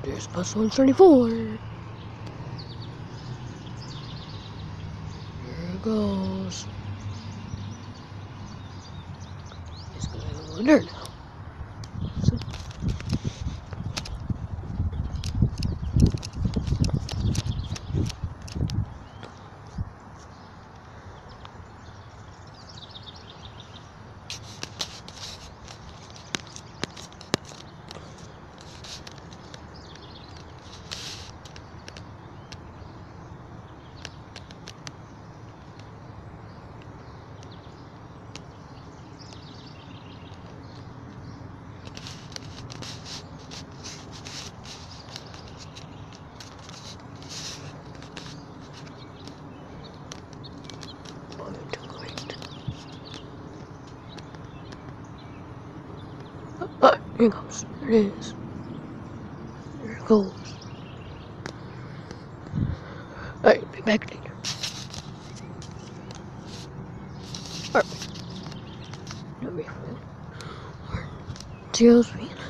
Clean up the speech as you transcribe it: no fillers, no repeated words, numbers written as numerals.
There's bus 134. Here it goes. It's gonna go under now. So, here it goes. There it is. There it goes. Alright, be back later. Alright. No refund. 0 speed.